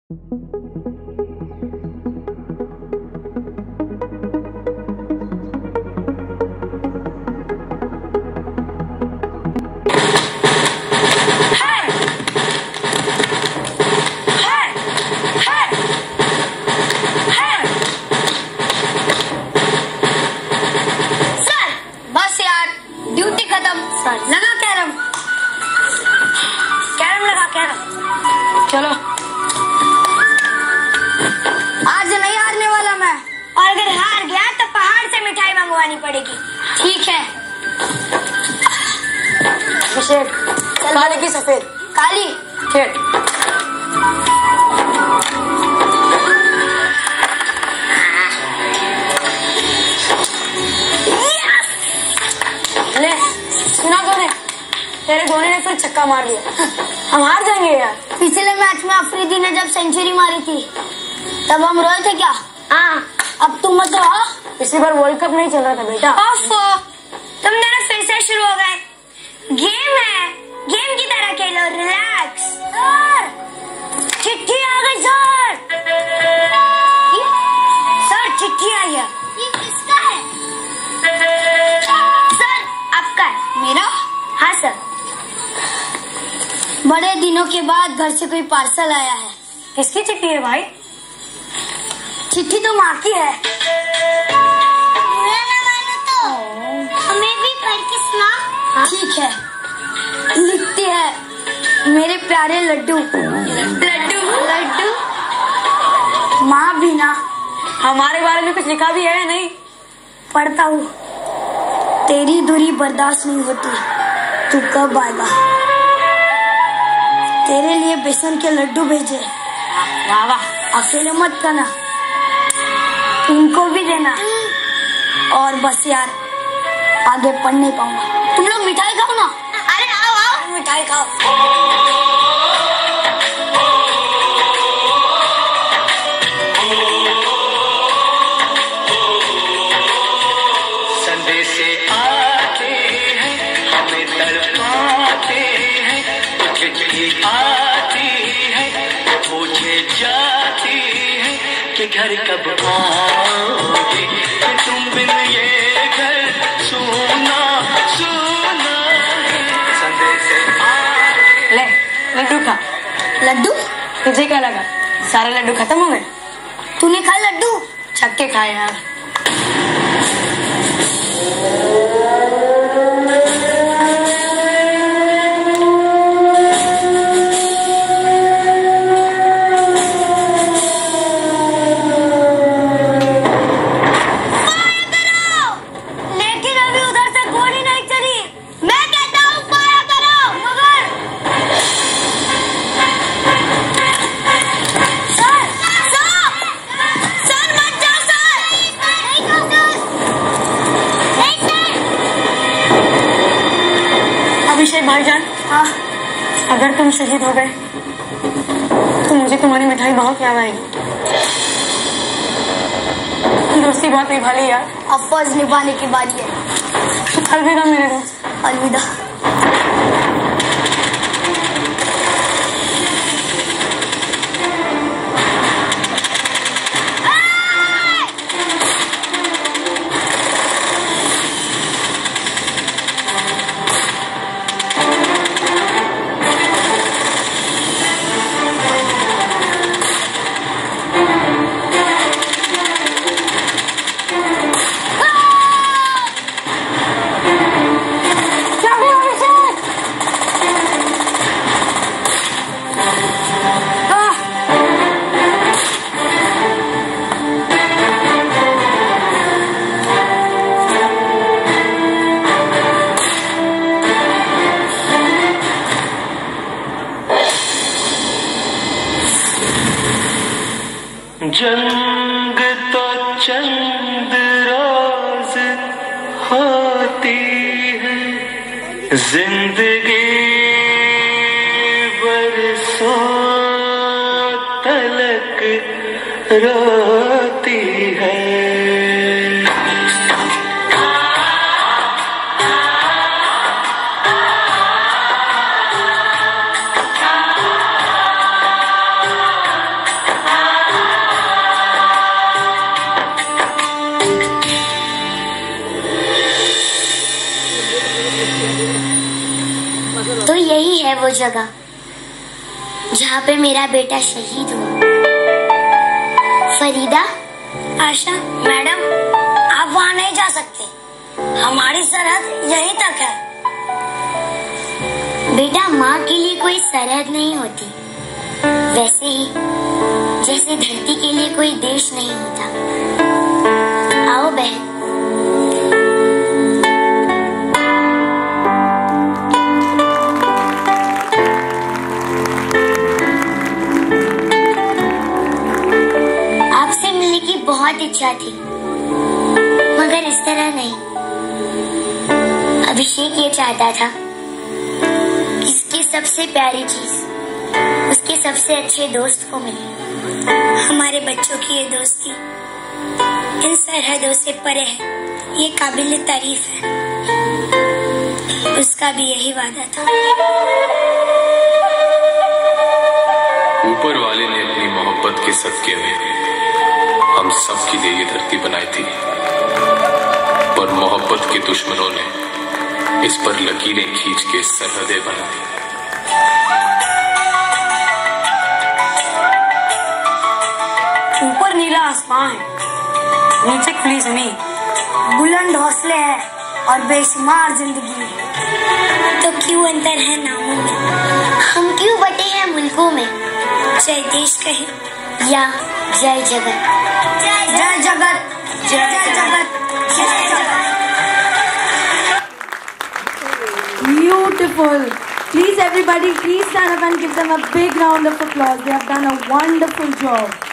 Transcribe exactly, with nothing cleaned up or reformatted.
लगा carrom carrom लगा carrom. चलो आज नहीं हारने वाला मैं, और अगर हार गया तो पहाड़ से मिठाई मंगवानी पड़ेगी। ठीक है अभिषेक, काली की सफेद? काली। ठीक ले, सुना तूने? तेरे धोनी ने फिर छक्का मार दिया। हम हार जाएंगे यार। पिछले मैच में अफरीदी ने जब सेंचुरी मारी थी तब हम रोए थे क्या? हाँ, अब तुम मत रहो। पिछली बार वर्ल्ड कप नहीं चल रहा था बेटा। ओफो, तुम दोनों फिर से शुरू हो गए। गेम है, गेम की तरह खेलो, रिलैक्स। सर चिट्ठी आ गई सर। सर चिट्ठी आई है। ये किसका है? सर आपका है। मेरा? हाँ सर। बड़े दिनों के बाद घर से कोई पार्सल आया है। किसकी चिट्ठी है भाई? चिट्ठी तो माँ की है। तो हमें भी पढ़ के सुना। ठीक है, लिखती है, मेरे प्यारे लड्डू लड्डू लड्डू। माँ भी ना। हमारे बारे में कुछ लिखा भी है नहीं? पढ़ता हूँ। तेरी दूरी बर्दाश्त नहीं होती, तू कब आएगा? तेरे लिए बेसन के लड्डू भेजे। वाह वाह, अकेले मत करना, इनको भी देना। और बस यार, आगे पढ़ नहीं पाऊंगा। तुम लोग मिठाई खाओ ना। अरे आओ आओ, मिठाई खाओ। संदेशे आते हैं, हमें तड़पाते हैं, कुछ चिट्ठी आती है, पूछे जाती है कि घर कब आओगे, कि तुम बिन ये घर सुना सुना है। संदेशे आते। ले लड्डू खा। लड्डू? तुझे क्या लगा सारे लड्डू खत्म हो गए? तूने खाए लड्डू? छक्के खाए यार। अभिषेक भाईजान, हाँ, अगर तुम शहीद हो गए तो मुझे तुम्हारी मिठाई बहुत याद आएगी। दोस्ती बहुत निभाली यार। अब फर्ज निभाने की बात है। अलविदा मेरे दोस्त। अलविदा। जंग तो चंद रोज होती है, जिंदगी बरसों तलक रोती है। वो जगह जहाँ पे मेरा बेटा शहीद हुआ। फरीदा, आशा, मैडम, आप वहाँ नहीं जा सकते। हमारी सरहद यहीं तक है। बेटा, माँ के लिए कोई सरहद नहीं होती, वैसे ही जैसे धरती के लिए कोई देश नहीं होता। आओ बहन। आपसे मिलने की बहुत इच्छा थी, मगर इस तरह नहीं। अभिषेक ये चाहता था कि इसकी सबसे प्यारी चीज उसके सबसे अच्छे दोस्त को मिले। हमारे बच्चों की ये दोस्ती इन सरहदों से परे है, ये काबिल तारीफ है। उसका भी यही वादा था। ऊपर वाले ने अपनी मोहब्बत के सदके में हम सब के लिए ये धरती बनाई थी, पर मोहब्बत के दुश्मनों ने इस पर लकीरें खींच के सरहदें बनाई। ऊपर नीला आसमान है, नीचे खुली जमीन, बुलंद हौसले हैं और बेशुमार जिंदगी है। तो क्यों अंतर है नामों में? हम क्यों बटे हैं मुल्कों में? जय देश कहे या जय जगत। जय जगत, जय जगत, जय जगत। Beautiful. Please everybody, please stand up and give them a big round of applause. They have done a wonderful job.